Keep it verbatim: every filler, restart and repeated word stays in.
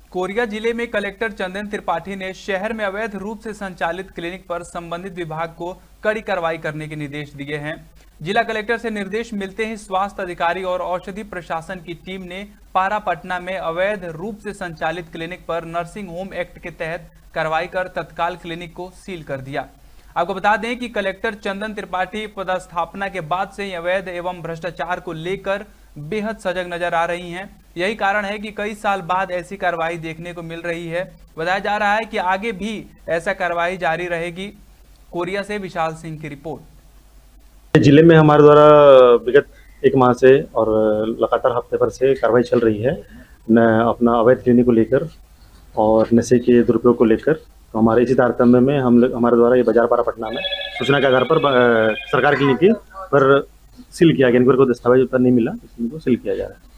Korea जिले में collector चंदन त्रिपाठी ने शहर में अवैध रूप से संचालित क्लिनिक पर संबंधित विभाग को कड़ी कार्रवाई करने के निर्देश दिए हैं। जिला कलेक्टर से निर्देश मिलते ही स्वास्थ्य अधिकारी और औषधि प्रशासन की टीम ने पारा पटना में अवैध रूप से संचालित क्लिनिक पर नर्सिंग होम एक्ट के तहत कार्रवाई कर तत्काल क्लिनिक को सील कर दिया। आपको बता दें कि कलेक्टर चंदन त्रिपाठी पदस्थापना के बाद से अवैध एवं भ्रष्टाचार को लेकर बेहद सजग नजर आ रही हैं। यही कारण है कि कई साल बाद ऐसी कार्रवाई देखने को मिल रही है। बताया जा रहा है कि आगे भी ऐसा कार्रवाई जारी रहेगी। कोरिया से विशाल सिंह की रिपोर्ट। जिले में हमारे द्वारा विगत एक माह से और लगातार हफ्ते भर से कार्रवाई चल रही है न अपना अवैध क्लिनिक को लेकर और नशे के दुरुपयोग को लेकर। तो हमारे इसी तारतम्य में हम लोग हमारे द्वारा ये बाजार पारा पटना में सूचना के आधार पर सरकार क्लिनिक पर सील किया गया। इनको दस्तावेज उत्तर नहीं मिला, इसको सील किया जा रहा है।